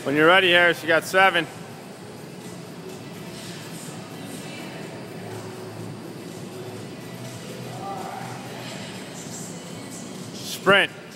When you're ready, Harris, you got 7. Sprint.